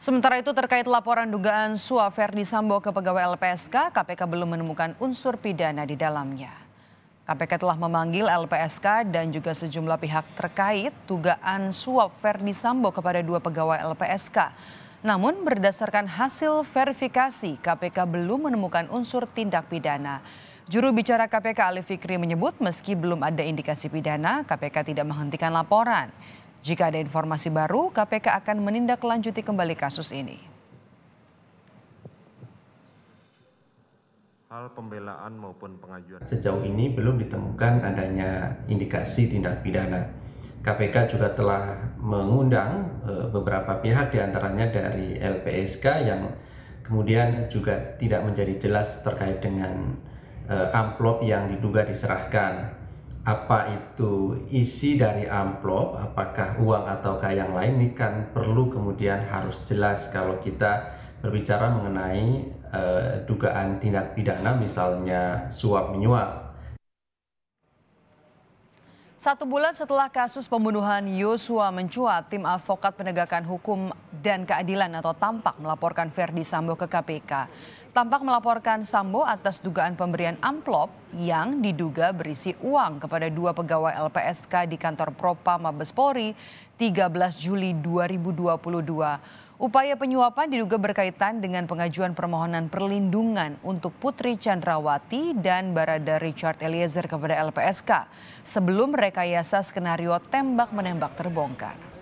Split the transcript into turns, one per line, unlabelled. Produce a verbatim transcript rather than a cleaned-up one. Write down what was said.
Sementara itu terkait laporan dugaan suap Verdi Sambo ke pegawai L P S K, K P K belum menemukan unsur pidana di dalamnya. K P K telah memanggil L P S K dan juga sejumlah pihak terkait dugaan suap Verdi Sambo kepada dua pegawai L P S K. Namun berdasarkan hasil verifikasi, K P K belum menemukan unsur tindak pidana. Juru bicara K P K Ali Fikri menyebut meski belum ada indikasi pidana, K P K tidak menghentikan laporan. Jika ada informasi baru, K P K akan menindaklanjuti kembali kasus ini.
Hal pembelaan maupun pengajuan.
Sejauh ini belum ditemukan adanya indikasi tindak pidana. K P K juga telah mengundang beberapa pihak diantaranya dari L P S K yang kemudian juga tidak menjadi jelas terkait dengan amplop yang diduga diserahkan. Apa itu isi dari amplop, apakah uang ataukah yang lain, ini kan perlu kemudian harus jelas kalau kita berbicara mengenai uh, dugaan tindak pidana misalnya suap menyuap.
Satu bulan setelah kasus pembunuhan Yosua mencuat, tim advokat penegakan hukum dan keadilan atau Tampak melaporkan Verdi Sambo ke K P K. Tampak melaporkan Sambo atas dugaan pemberian amplop yang diduga berisi uang kepada dua pegawai L P S K di kantor Propam Mabes Polri tiga belas Juli dua ribu dua puluh dua. Upaya penyuapan diduga berkaitan dengan pengajuan permohonan perlindungan untuk Putri Chandrawati dan Barada Richard Eliezer kepada L P S K sebelum rekayasa skenario tembak-menembak terbongkar.